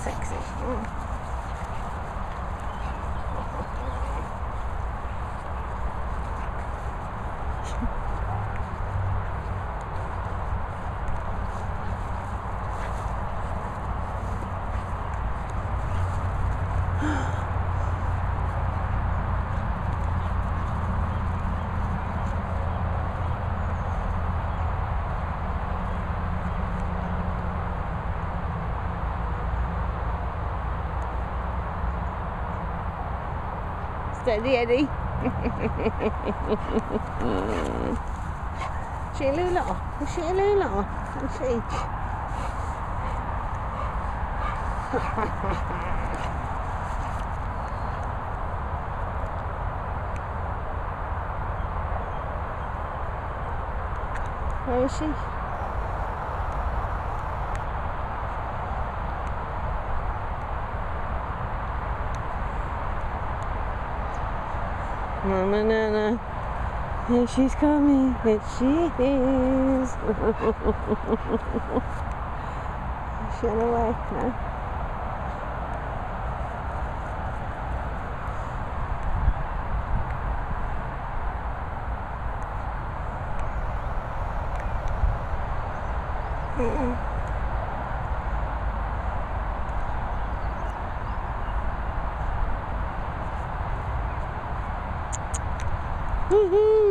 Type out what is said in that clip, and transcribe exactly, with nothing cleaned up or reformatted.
sexy. Mm. Steady Eddie. She a Lula? Is she a Lula? Is she? Where is she? No, no, no, no. Here she's coming. Here she is. She on her way, no? Mm-mm. Woohoo!